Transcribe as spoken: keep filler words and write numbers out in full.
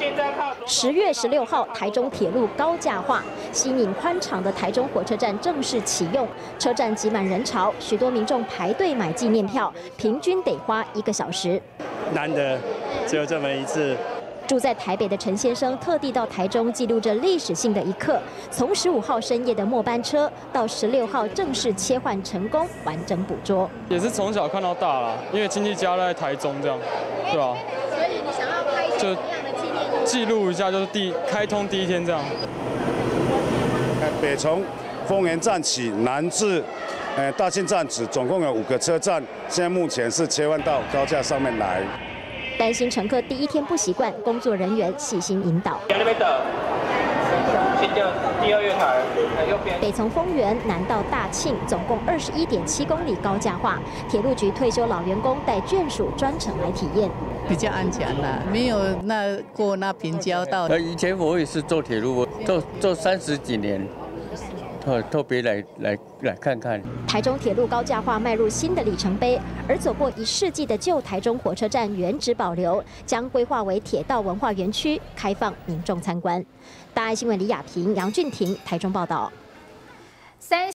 十月十六号，台中铁路高架化，新颖宽敞的台中火车站正式启用，车站挤满人潮，许多民众排队买纪念票，平均得花一个小时。 难得只有这么一次。 住在台北的陈先生特地到台中记录着历史性的一刻，从十五号深夜的末班车到十六号正式切换成功，完整捕捉。 也是从小看到大啦，因为亲戚家在台中这样，对吧、啊？ 所以你想要拍一些什么样的纪念？ 记录一下，就是第开通第一天这样。 北从丰原站起，南至呃大庆站止，总共有五个车站，现在目前是切换到高架上面来。 担心乘客第一天不习惯，工作人员细心引导。 那边等，请就第二月台，右边。 北从丰原南到大庆，总共二十一点七公里高架化。铁路局退休老员工带眷属专程来体验， 比较安全啦，没有那过那平交道。 呃，以前我也是坐铁路，我坐坐三十几年。 特特别来来来看看， 台中铁路高架化迈入新的里程碑，而走过一世纪的旧台中火车站原址保留，将规划为铁道文化园区，开放民众参观。大爱新闻李雅萍、杨俊廷台中报道。 三